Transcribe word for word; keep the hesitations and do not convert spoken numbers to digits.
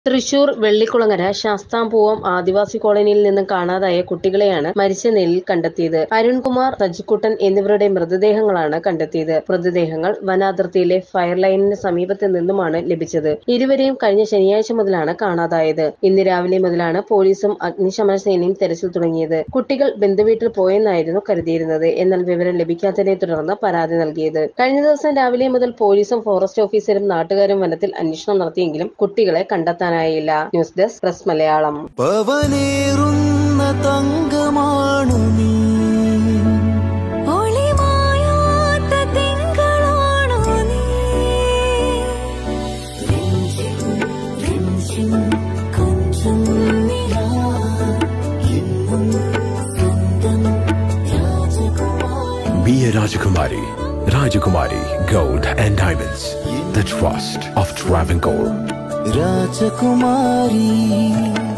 തൃശൂർ വെള്ളിക്കുളങ്ങര ശാസ്താംപൂവം ആദിവാസി കോളനിയിൽ നിന്നും കാണാതായ കുട്ടികളെയാണ് മരിച്ച നിലയിൽ കണ്ടെത്തിയത്. അരുൺകുമാർ, സജിക്കുട്ടൻ എന്നിവരുടെ മൃതദേഹങ്ങളാണ് കണ്ടെത്തിയത്. മൃതദേഹങ്ങൾ വനാതിർത്തിയിലെ ഫയർ ലൈനിന് സമീപത്ത് നിന്നുമാണ് ലഭിച്ചത്. ഇരുവരെയും കഴിഞ്ഞ ശനിയാഴ്ച മുതലാണ് കാണാതായത്. ഇന്ന് രാവിലെ മുതലാണ് പോലീസും അഗ്നിശമന സേനയും തെരച്ചിൽ തുടങ്ങിയത്. കുട്ടികൾ ബന്ധുവീട്ടിൽ പോയെന്നായിരുന്നു കരുതിയിരുന്നത്. എന്നാൽ വിവരം ലഭിക്കാത്തതിനെ തുടർന്ന് പരാതി നൽകിയത്. കഴിഞ്ഞ ദിവസം രാവിലെ മുതൽ പോലീസും ഫോറസ്റ്റ് ഓഫീസറും നാട്ടുകാരും വനത്തിൽ അന്വേഷണം നടത്തിയെങ്കിലും കുട്ടികളെ കണ്ടെത്താൻ news desk press Malayalam. Be a Rajakumari. Rajakumari Gold and Diamonds. The trust of Travancore. Rajakumari.